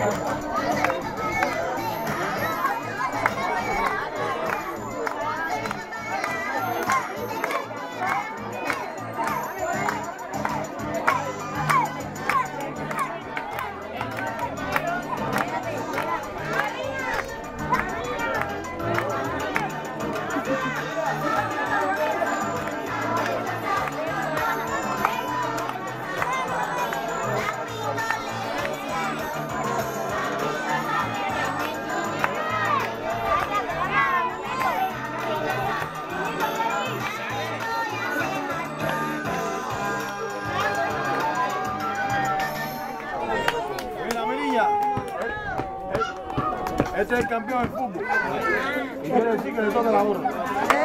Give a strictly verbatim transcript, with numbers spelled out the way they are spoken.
Este es el campeón del fútbol. Y quiere decir que le toca la burra.